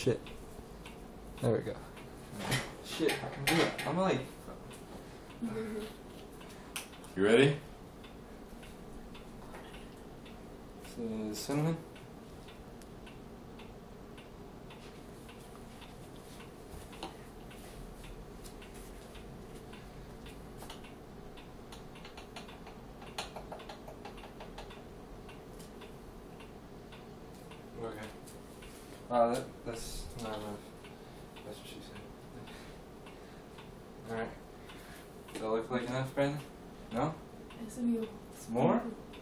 shit. There we go. Shit, I can do it. I'm like... You ready? Cinnamon? Okay. That's not enough. That's what she said. Alright. Does that look like enough, Brandon? No? More?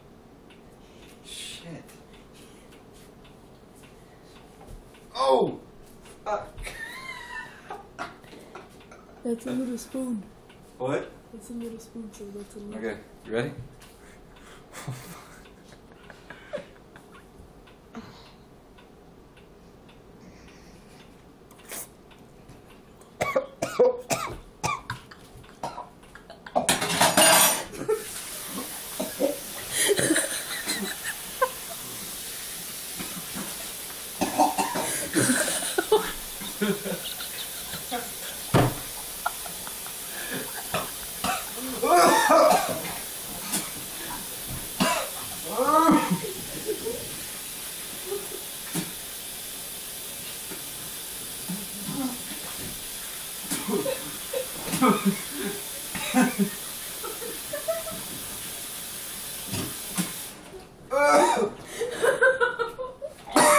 Shit. Oh! That's a little spoon. What? That's a little spoon, so that's a little. Okay, you ready?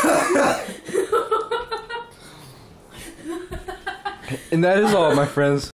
And that is all, my friends.